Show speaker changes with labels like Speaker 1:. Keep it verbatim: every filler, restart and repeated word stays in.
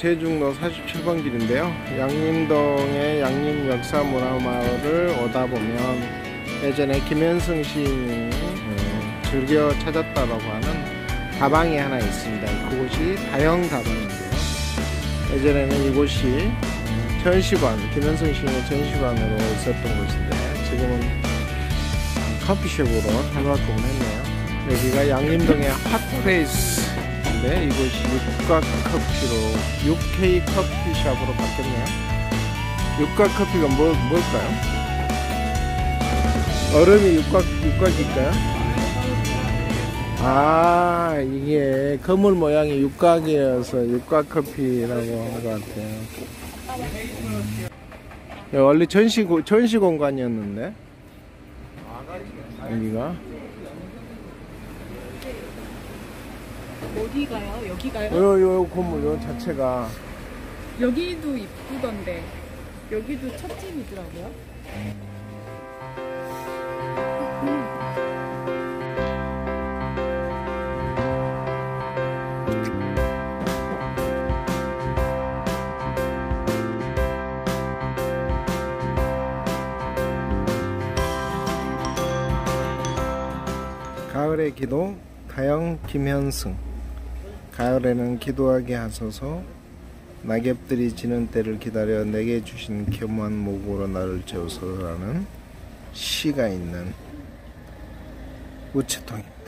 Speaker 1: 제중로 사십칠 번 길인데요. 양림동의 양림역사문화마을을 오다 보면 예전에 김현승 시인이 즐겨 찾았다라고 하는 다방이 하나 있습니다. 그곳이 다영다방인데요. 예전에는 이곳이 전시관, 김현승 시인의 전시관으로 있었던 곳인데 지금은 커피숍으로 탈바꿈을 했네요. 여기가 양림동의 핫플레이스인데 이곳이 육각커피로 육케이 커피숍으로 바뀌었네요. 육각커피가 뭐, 뭘까요? 얼음이 육각, 육각일까요? 아, 이게 건물 모양이 육각이어서 육각커피라고 한 것 같아요. 원래 전시, 전시 공간이었는데 여기가
Speaker 2: 어디가요? 여기가요?
Speaker 1: 요, 요 건물 요 자체가
Speaker 2: 여기도 이쁘던데 여기도 첫 집이더라고요. 음.
Speaker 1: 가을의 기도 다영 김현승. 가을에는 기도하게 하소서. 낙엽들이 지는 때를 기다려 내게 주신 겸허한 목으로 나를 채우소서라는 시가 있는 우체통입니다.